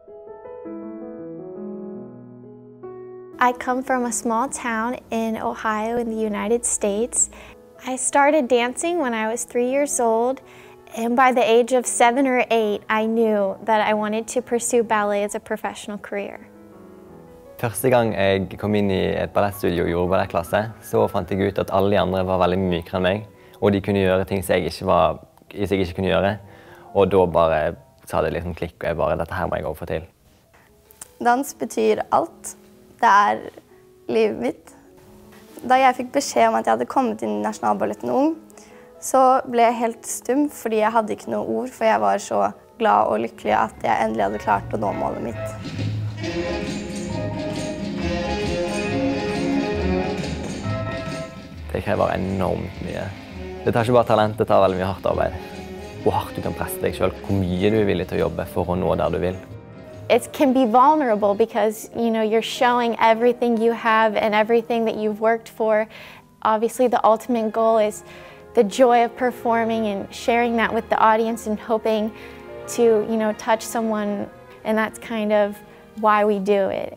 I come from a small town in Ohio in the United States. I started dancing when I was 3 years old, and by the age of 7 or 8, I knew that I wanted to pursue ballet as a professional career. Første gang jeg kom inn i et ballettstudio og gjorde ballettklasse, så fant jeg ut at alle de andre var veldig mykere enn meg, og de kunne gjøre ting som jeg ikke kunne gjøre. Og da bare sa det liksom klikk, og dette her må jeg også få til. Dans betyr alt. Det er livet mitt. Da jeg fikk beskjed om at jeg hadde kommet inn i Nasjonalballetten Ung, så ble jeg helt stum, fordi jeg hadde ikke noe ord, for jeg var så glad og lykkelig at jeg endelig hadde klart å nå målet mitt. Det krever enormt mye. Det tar ikke bare talent, det tar veldig mye hardt arbeid. Hvor hardt du kan presse deg selv, hvor mye du er villig til å jobbe for å nå der du vil. It can be vulnerable because, you know, you're showing everything you have and everything that you've worked for. Obviously, the ultimate goal is the joy of performing and sharing that with the audience and hoping to, you know, touch someone, and that's kind of why we do it.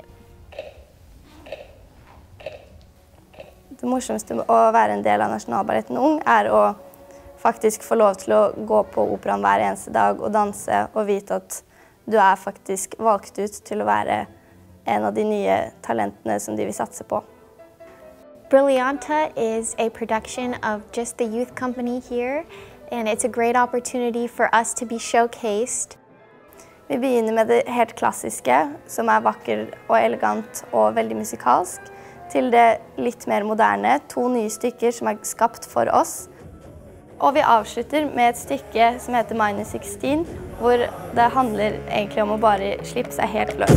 Det morsomste å være en del av Nasjonalballetten Ung å faktisk få lov til å gå på operaen hver eneste dag og danse og vite at du faktisk valgt ut til å være en av de nye talentene som de vil satse på. Brillianta is a production of just the youth company here, and it's a great opportunity for us to be showcased. Vi begynner med det helt klassiske, som vakker og elegant og veldig musikalsk, til det litt mer moderne, 2 nye stykker som skapt for oss. Og vi avslutter med et stykke som heter Minus 16, hvor det handler egentlig om å bare slippe seg helt løs.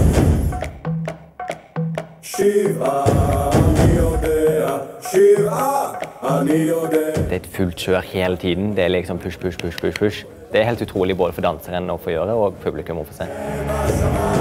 Det er et fullt kjør hele tiden. Det er liksom push, push, push, push, push. Det er helt utrolig både for danseren å få gjøre og publikum å få se.